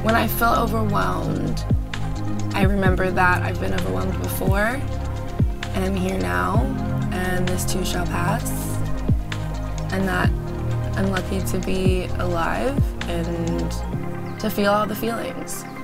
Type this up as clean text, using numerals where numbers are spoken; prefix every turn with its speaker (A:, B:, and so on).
A: When I feel overwhelmed, I remember that I've been overwhelmed before, and I'm here now, and this too shall pass, and that I'm lucky to be alive and to feel all the feelings.